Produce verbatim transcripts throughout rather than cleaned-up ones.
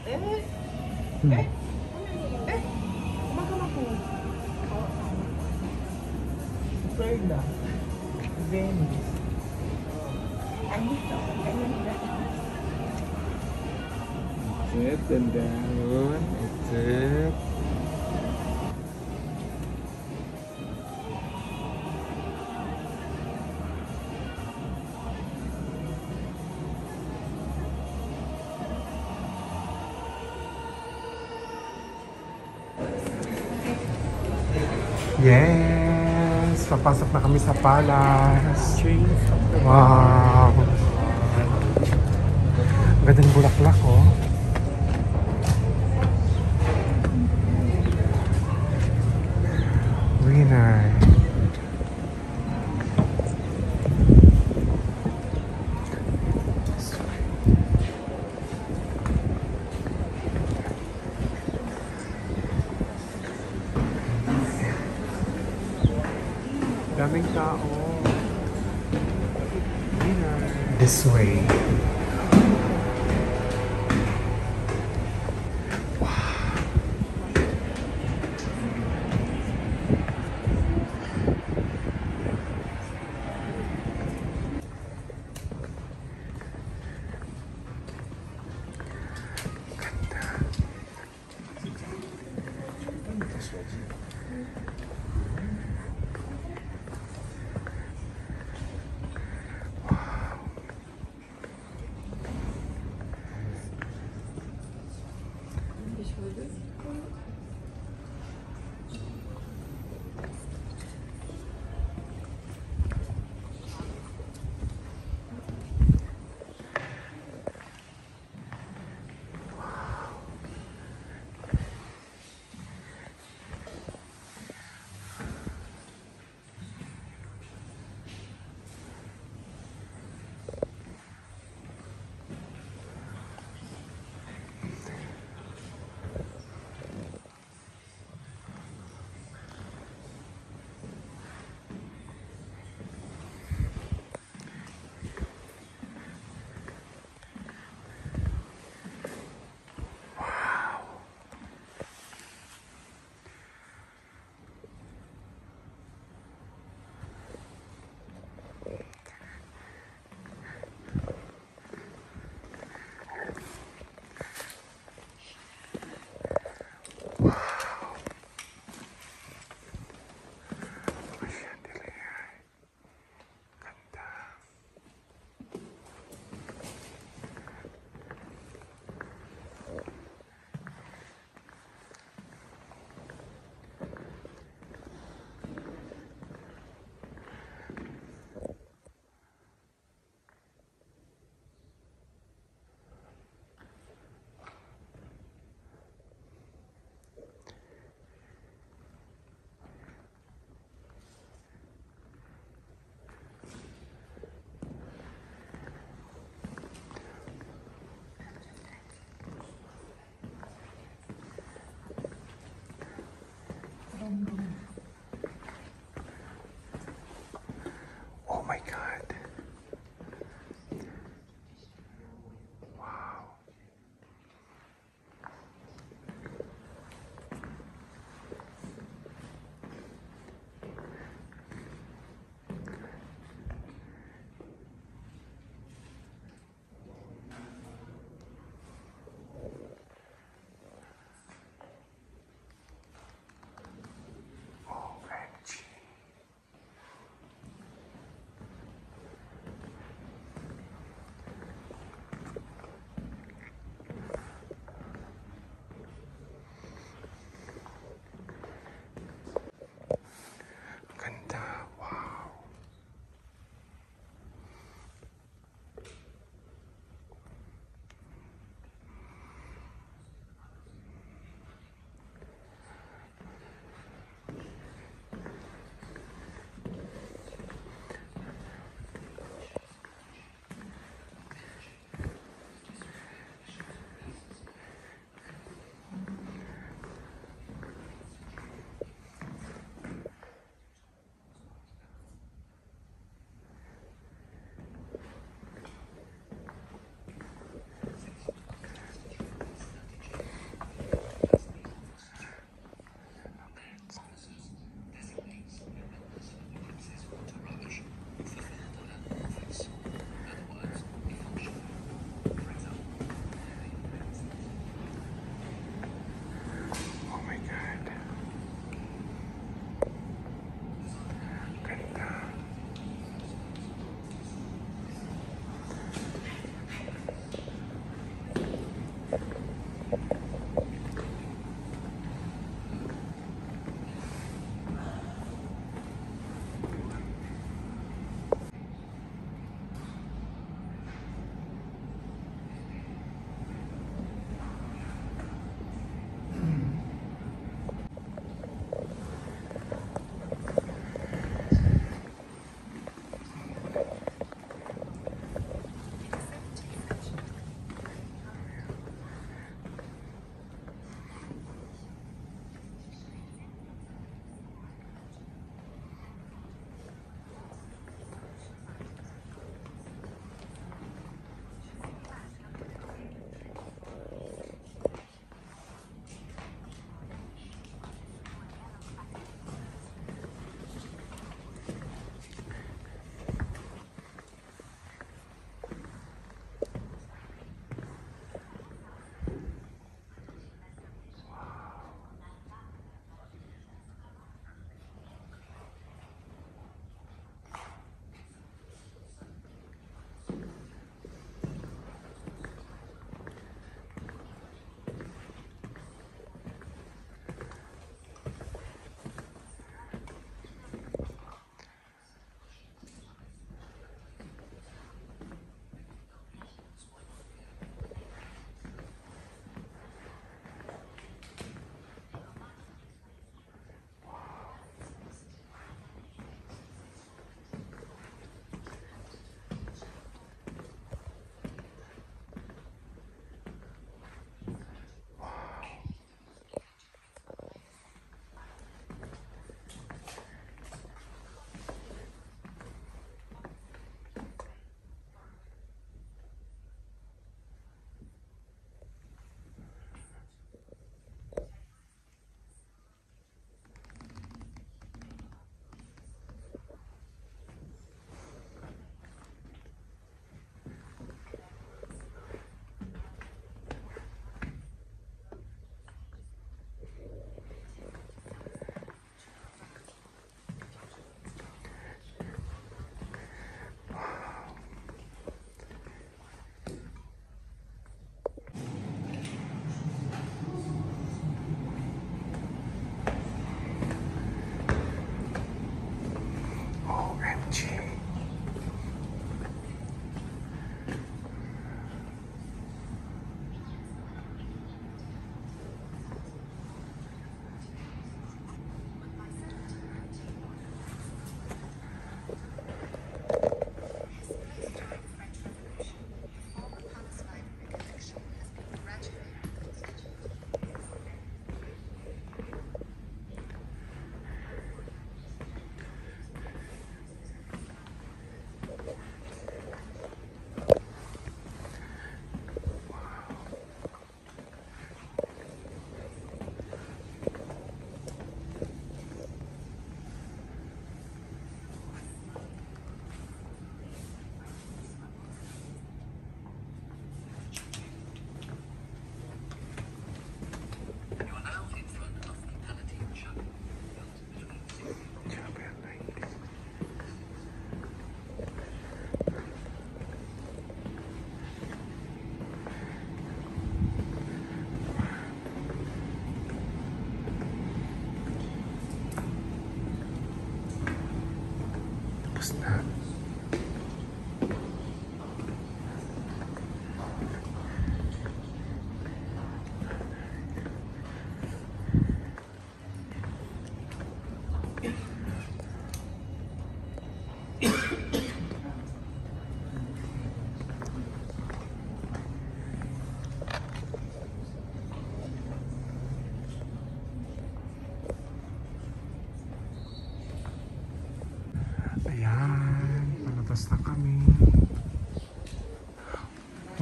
Eh? Hmm. Eh? Eh? Kumagama po. Florida. Venice. Andito. Ganyan na. Exit and down. Exit. Yes! Papasok na kami sa palace. Wow! Gandang bulaklak, oh. Very nice. Daming tao. This way.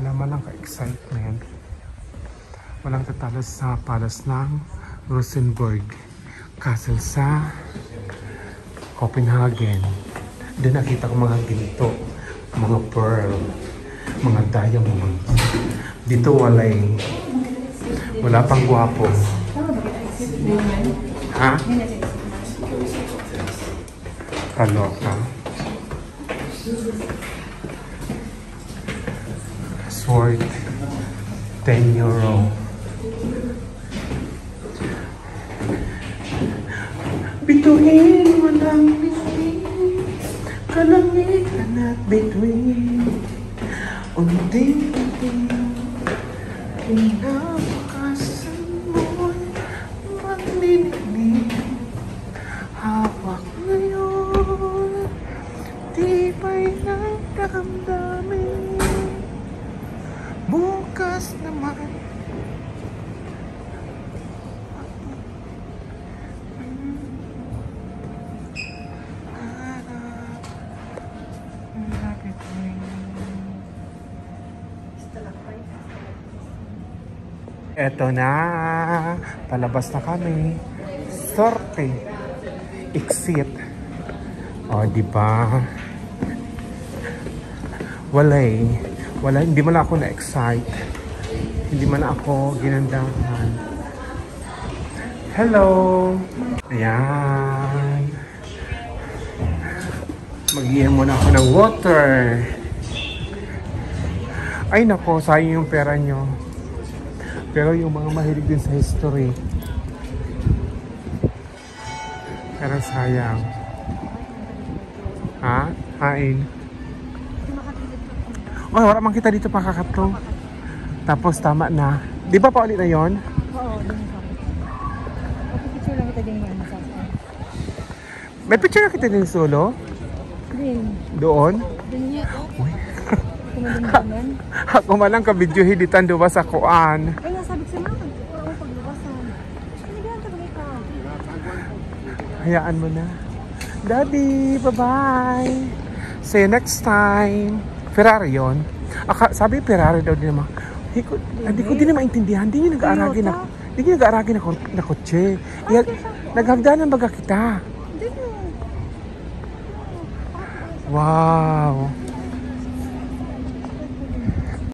wala man lang ka-excitement. Walang tatalo sa palace ng Rosenborg Castle sa Copenhagen. Doon nakita ko mga ginto, mga pearl, mga diamonds. Dito walay, wala pang gwapo. Ha? Kaloka. Sword, ten euro. Bituin mo lang bituin, kalamitan at bituin. Unting-unting, pinapakasan mo'y maglinig. Hawak ngayon, tibay ng damdamin. Bukas naman, eto na, palabas na kami. Sorte, exit. O, diba? Walay, wala, hindi man ako na-excite. Hindi man ako ginandahan. Hello! Ayan. Mag-iyan muna ako ng water. Ay nako, sayang yung pera nyo. Pero yung mga mahilig din sa history, pero sayang. Ha? Hain. Oh, wala man kita dito pakakatlo. Tapos tama na. Di ba pa ulit na yon? Oo, din ka. Picture lang kita din yan sa akin. May picture na kita din solo? Din. Doon? Din niya. Uy. Kumalimdaman. Ako malang ka-video hiditan doon sa kuan. Ay, nasabi ko sa mga. Wala ko paglubasan. Pinagalan ka ba ikaw? Hayaan mo na. Daddy, bye-bye. See you next time. Ferrari yun. Aka, sabi Ferrari daw din naman. Hindi ko, hindi ko din na maintindihan. Hindi nyo nag-aaragin na, hindi nyo nag-aaragin na, na kotse. Iya, naghagdanan baga kita. Hindi mo. Wow.